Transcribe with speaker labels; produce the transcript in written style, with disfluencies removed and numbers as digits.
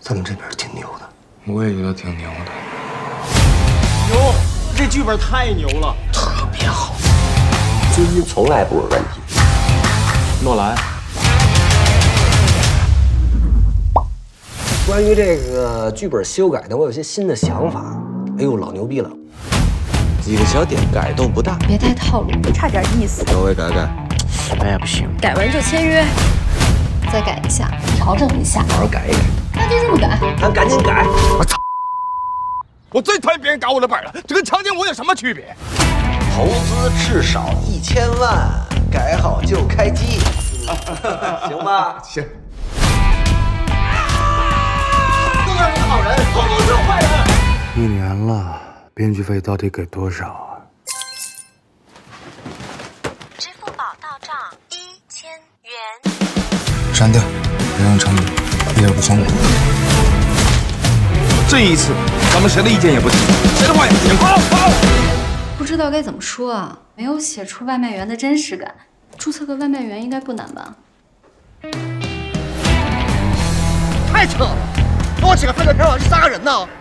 Speaker 1: 咱们这边挺牛的，
Speaker 2: 我也觉得挺牛的。
Speaker 3: 牛，这剧本太牛了，
Speaker 1: 特别好，
Speaker 4: 资金从来不是问题。
Speaker 3: 诺兰，
Speaker 4: 关于这个剧本修改呢，我有些新的想法。哎呦，老牛逼了！
Speaker 5: 几个小点改动不大，
Speaker 6: 别太套路，差点意思。
Speaker 5: 稍微改改，
Speaker 3: 哎呀不行，
Speaker 6: 改完就签约，再改一下，调整一下，
Speaker 4: 好好改一改。
Speaker 6: 那就这么改。
Speaker 4: 咱赶紧改！
Speaker 2: 我操！我最讨厌别人搞我的本了，这跟强奸我有什么区别？
Speaker 5: 投资至少1000万，改好就开机，行吧？
Speaker 2: 行。
Speaker 5: 都是好人，通通是坏人。
Speaker 7: 1年了，编剧费到底给多少啊？
Speaker 8: 支付宝到账1000元。
Speaker 7: 删掉，别让成语一点不松我。
Speaker 2: 这一次，咱们谁的意见也不听，谁的话也不听。跑！
Speaker 6: 不知道该怎么说啊，没有写出外卖员的真实感。注册个外卖员应该不难吧？
Speaker 3: 太扯了！把我请个饭店片，我要去杀个人呢！